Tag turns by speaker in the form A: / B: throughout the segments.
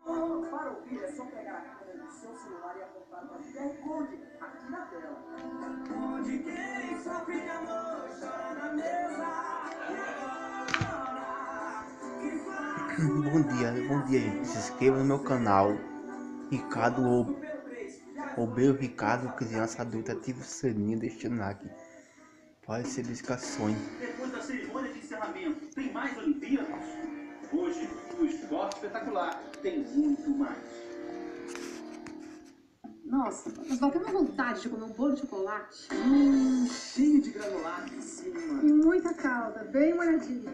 A: Para ouvir é só pegar a câmera do seu celular e apontar para o QR Code aqui na tela. Onde quem sofre de amor chora na mesa.
B: Bom dia, gente. Se inscreva no meu canal, Ricardo Obeiro Ricardo, criança adulta, ative o sininho deste like para receber notificações.
C: Depois da cerimônia de encerramento, tem mais Olimpíadas? Hoje, o esporte espetacular tem muito mais.
D: Nossa, mas bateu uma vontade de comer um bolo de chocolate.
A: Cheio de granulado em cima.
D: E muita calda, bem molhadinha.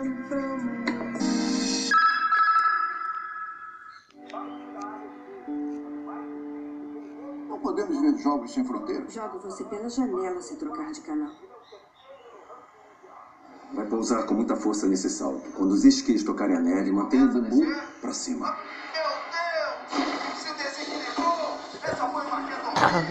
E: Não podemos ver Jogos Sem Fronteiras?
F: Jogo você pela janela se trocar de canal.
G: Vai pousar com muita força nesse salto. Quando os esquis tocarem a neve, mantenha o bumbum pra cima.
E: Meu Deus! Se desequilibrou! Essa foi uma queda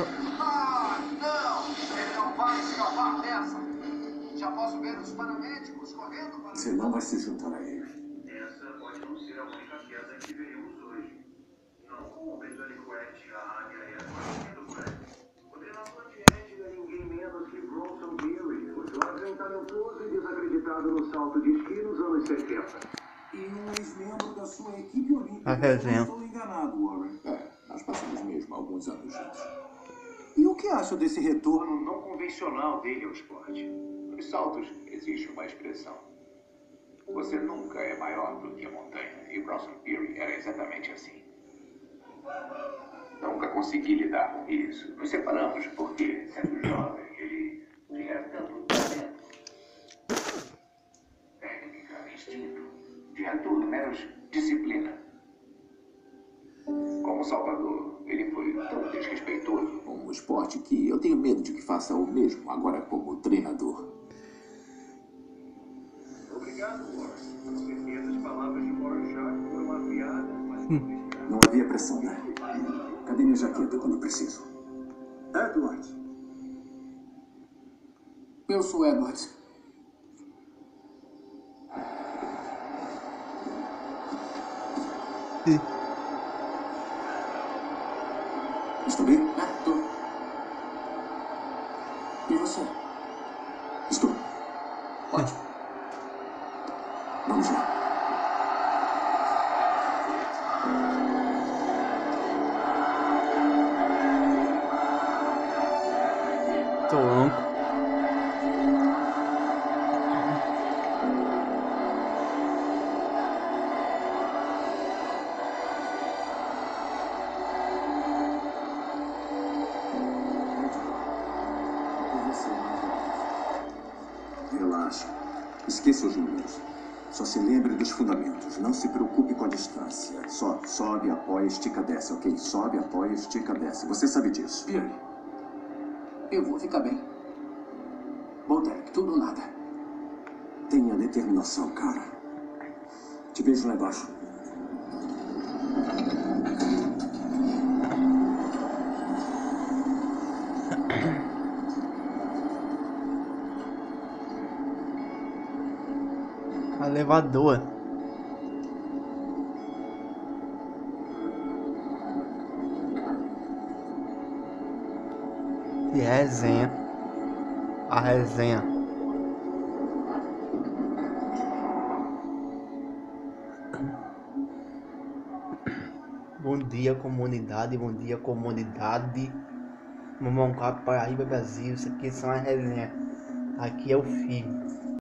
E: não! Ele não vai escapar dessa! Já posso ver os paramédicos correndo para...
G: Você não vai se juntar a ele.
H: Essa pode não ser a única queda que veremos hoje. Não com o britânico Ed, a águia e a do Fred. O treinador de Ed é ninguém menos que Bronson Beery, o jovem talentoso e desacreditado no salto de esqui nos anos 70.
E: E um ex-membro da sua equipe olímpica.
B: A resenha.
E: Não estou enganado, Warren. Nós passamos mesmo alguns anos juntos. E o que acha desse retorno
H: Não convencional dele ao esporte.
I: Nos saltos existe uma expressão. Você nunca é maior do que a montanha. E Bronson Beery era exatamente assim. Nunca consegui lidar com isso. Nos separamos porque, sendo jovem, ele tinha tanto talento. Técnica, instinto. Tinha tudo menos disciplina. Como salvador, ele foi tão desrespeitoso.
E: um esporte que eu tenho medo de que faça o mesmo agora como treinador?
H: Obrigado, Warren. Com certeza as palavras de Warren Sharp foram afiadas, mas
G: Não havia pressão, né? Cadê minha jaqueta quando preciso?
E: Edward. Eu sou Edward.
G: Estou bem?
E: Tô. E você?
G: Estou.
E: Ótimo.
G: Vamos lá.
B: Tô louco.
G: Relaxa. Esqueça os números. Só se lembre dos fundamentos. Não se preocupe com a distância. Só sobe, apoia, estica, desce, ok? Sobe, apoia, estica, desce. Você sabe disso.
E: Beery. Eu vou ficar bem. Bom, Derek, tudo ou nada.
G: Tenha determinação, cara. Te vejo lá embaixo.
B: Elevador. E resenha. A resenha. Bom dia, comunidade. Bom dia, comunidade. Mamão Paraíba, Brasil. Isso aqui são as resenhas. Aqui é o filho.